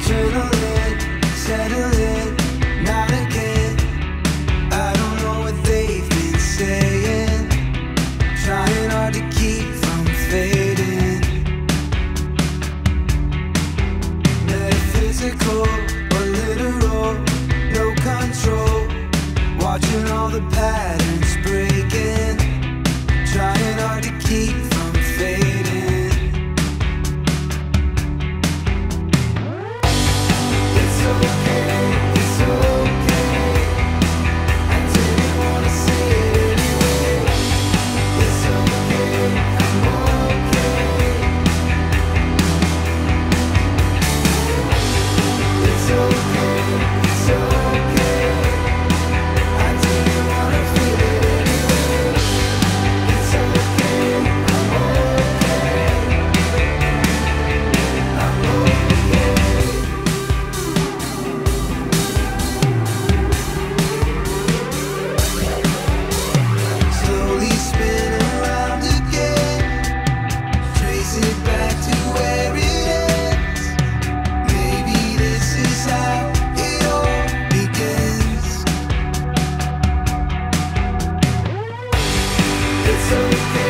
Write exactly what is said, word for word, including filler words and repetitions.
Adrenaline, settling, not again. I don't know what they've been saying, trying hard to keep from fading. Metaphysical or literal, no control. Watching all the patterns breaking, trying hard to keep from fading. It's okay, it's okay. I didn't wanna say it anyway. It's okay, I'm okay. It's okay, it's okay. I didn't wanna feel it anyway. It's okay, I'm okay. I'm okay. Slowly spin around again, trace it back to where it ends. Maybe this is how it all begins. It's okay.